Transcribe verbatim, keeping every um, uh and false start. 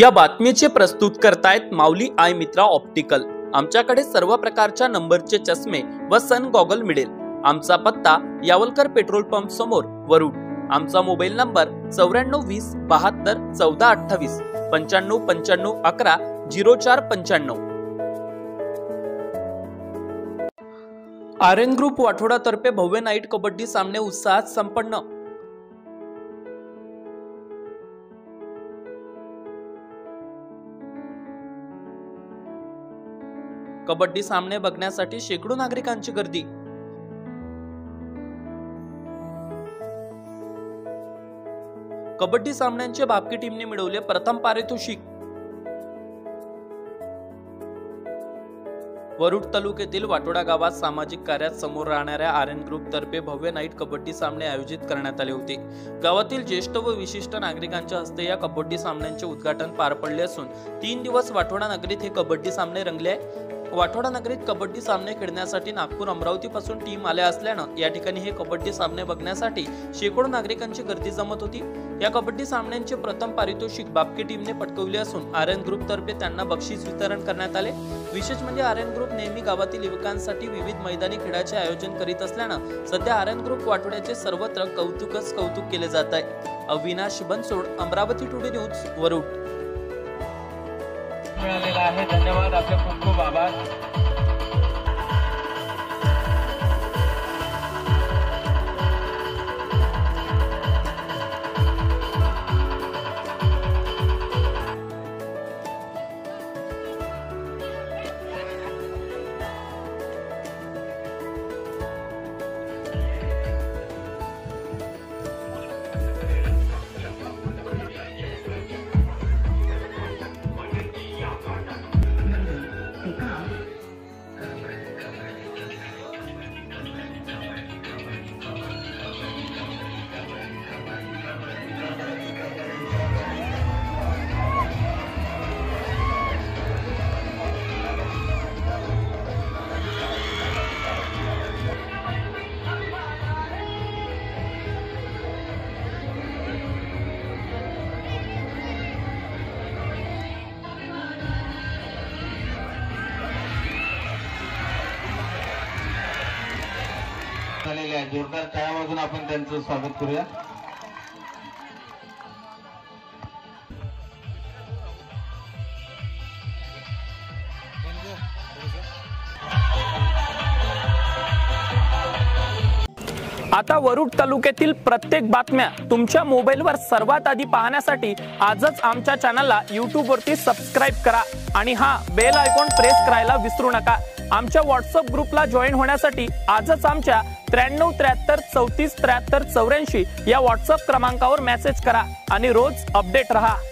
या बातमीचे प्रस्तुत करतायत माऊली आय मित्रा ऑप्टिकल। आमच्याकडे सर्व प्रकारच्या नंबरचे चष्मे व सन गॉगल मिळेल। आमचा पत्ता यावलकर पेट्रोल पंप समोर वरुड। आमचा मोबाईल नंबर चौऱ्याण्णव वीस बहात्तर चौदा अठ्ठावीस पंच्याण्णव पंच्याण्णव अकरा झिरो चार पंच्याण्णव। आर्यन ग्रुप वाठोडा तर्फे भव्य नाईट कबड्डी सामने उत्साहात संपन्न। कबड्डी सामने बघण्यासाठी शेकडो नागरिकांची गर्दी। कबड्डी सामन्यांचे बापकी टीमने मिळवले प्रथम पारितोषिक। वरुड तालुक्यातील वाठोडा गावात सामाजिक कार्यात समोर राहणाऱ्या आर्यन ग्रुप तर्फे भव्य नाईट कबड्डी सामने आयोजित करण्यात आले होते। गावातील ज्येष्ठ व विशिष्ट नागरिकांच्या हस्ते या कबड्डी सामन्यांचे उद्घाटन पार पडले असून तीन दिवस वाठोडा नगरीत हे कबड्डी सामने रंगले। वाठोडा नगरीत कबड्डी सामने खेळण्यासाठी नागपूर अमरावती पासून टीम आल्या असल्यानं या ठिकाणी हे कबड्डी सामने बघण्यासाठी शेकडो नागरिकांची गर्दी जमत होती। या कबड्डी सामन्यांचे प्रथम पारितोषिक बापकी टीमने पटकावले असून आर्यन ग्रुप तर्फे त्यांना बक्षीस वितरण करण्यात आले। विशेष म्हणजे आर्यन ग्रुप नेहमी गावातील युवकांसाठी विविध मैदानी खेळाचे आयोजन करीत असल्यानं सध्या आर्यन ग्रुप वाठोड्याचे सर्वत्र कौतुकच कौतुक केले जात आहे। Avinash Bansod, Amravati today news, Warud. मिळालेला आहे। धन्यवाद, आपले खूप खूप आभार। जोरदार टाळ्या वाजवून आपण त्यांचं स्वागत करूया। आता वरुड तालुक्यातील प्रत्येक बातम्या तुमच्या मोबाईलवर सर्वात आधी पाहण्यासाठी आजच आमच्या चॅनलला यूट्यूब वरती सबस्क्राइब करा आणि हा बेल आयकॉन प्रेस करायला विसरू नका। आमच्या व्हॉट्सअप ग्रुपला जॉईन होण्यासाठी आजच आमच्या त्र्याण्णव त्र्याहत्तर चौतीस त्र्याहत्तर चौऱ्याऐंशी या व्हॉट्सअप क्रमांकावर मेसेज करा आणि रोज अपडेट रहा।